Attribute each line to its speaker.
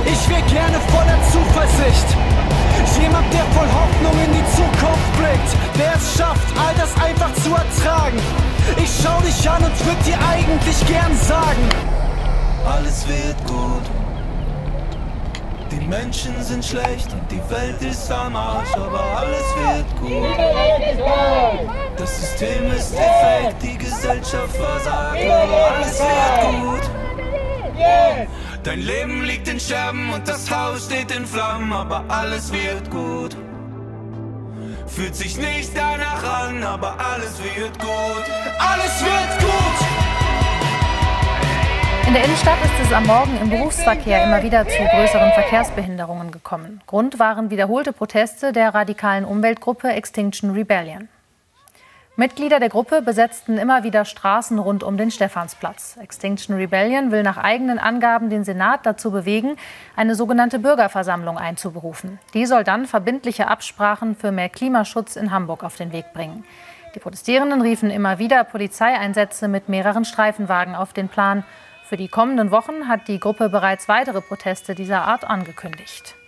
Speaker 1: Ich wäre gerne voller Zuversicht. Jemand, der voll Hoffnung in die Zukunft blickt, der es schafft, all das einfach zu ertragen. Ich schau dich an und würd dir eigentlich gern sagen: Alles wird gut. Die Menschen sind schlecht und die Welt ist am Arsch, aber alles wird gut. Das System ist defekt, die Gesellschaft versagt, aber alles wird gut. Dein Leben liegt in Scherben und das Haus steht in Flammen, aber alles wird gut. Fühlt sich nicht danach an, aber alles wird gut. Alles wird gut!
Speaker 2: In der Innenstadt ist es am Morgen im Berufsverkehr immer wieder zu größeren Verkehrsbehinderungen gekommen. Grund waren wiederholte Proteste der radikalen Umweltgruppe Extinction Rebellion. Mitglieder der Gruppe besetzten immer wieder Straßen rund um den Stephansplatz. Extinction Rebellion will nach eigenen Angaben den Senat dazu bewegen, eine sogenannte Bürgerversammlung einzuberufen. Die soll dann verbindliche Absprachen für mehr Klimaschutz in Hamburg auf den Weg bringen. Die Protestierenden riefen immer wieder Polizeieinsätze mit mehreren Streifenwagen auf den Plan. Für die kommenden Wochen hat die Gruppe bereits weitere Proteste dieser Art angekündigt.